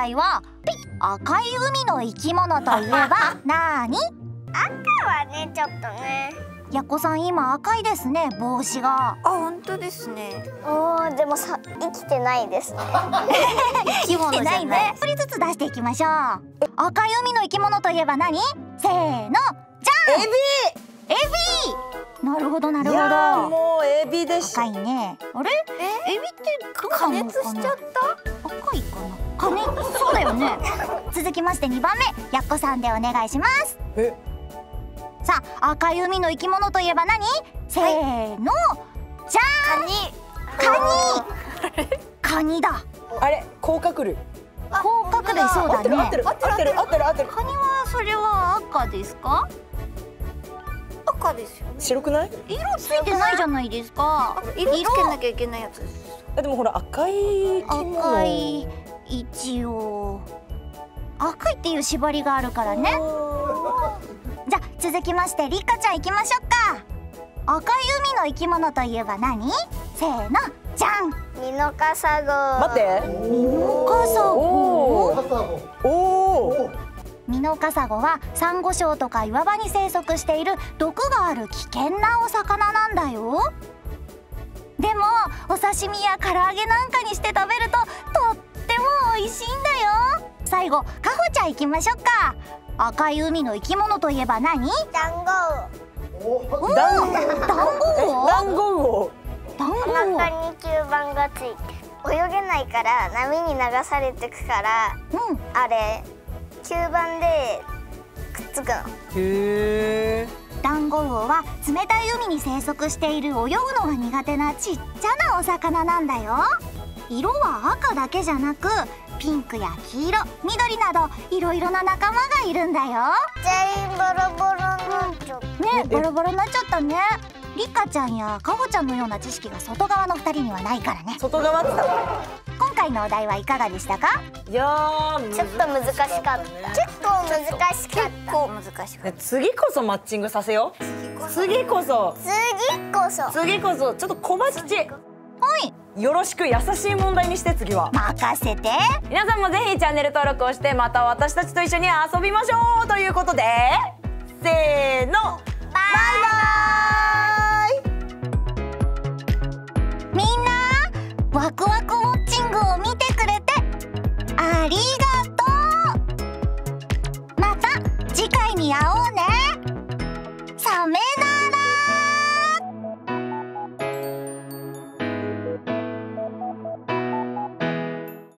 題は赤い海の生き物といえばなーに？ 赤はね、ちょっとね。 やっこさん今赤いですね、帽子が。 あ、本当ですね。 でもさ、生きてないですね。 生きてないね。一人ずつ出していきましょう。赤い海の生き物といえば何？せーの、じゃん。エビ。なるほどなるほど。 いやもうエビでしょ。 赤いね。あれ？エビって加熱しちゃった？ 赤いかな。加熱、そうだよね。続きまして2番目、やっこさんでお願いします。さあ、赤い海の生き物といえば何？せーの、じゃん。カニだ。 あれ、甲殻類。 甲殻類、そうだね。 合ってる。 カニはそれは赤ですか？ 赤ですよね。 白くない？ 色ついてないじゃないですか。 色つけなきゃいけないやつです。 でもほら赤い生き物。 赤い、一応赤いっていう縛りがあるからね。じゃあ続きましてりかちゃんいきましょうか。赤い海の生き物といえば何？せーの、じゃん。 ミノカサゴ。 待って。 ミノカサゴ。ミノカサゴはサンゴ礁とか岩場に生息している毒がある危険なお魚なんだよ。でもお刺身や唐揚げなんかにして食べるととっても美味しいんだよ。最後、かほちゃんいきましょうか。赤い海の生き物といえば何？ ダンゴウ。 ダンゴウオ。 ダンゴウオ。 お腹に吸盤がついてる。泳げないから波に流されてくから、あれ吸盤でくっつくの。 へー。 ダンゴウオは冷たい海に生息している泳ぐのが苦手なちっちゃなお魚なんだよ。色は赤だけじゃなくピンクや黄色、緑などいろいろな仲間がいるんだよ。 全員ボロボロになっちゃったね、ボロボロになっちゃったね。りかちゃんやかほちゃんのような知識が外側の2人にはないからね。 外側って言った。 今回のお題はいかがでしたか？ いやー、 ちょっと難しかった。結構難しかった。 結構難しかった。 次こそマッチングさせよう。次こそちょっと小町よろしく優しい問題にして。次は任せて。 皆さんもぜひチャンネル登録をしてまた私たちと一緒に遊びましょうということで、せーの。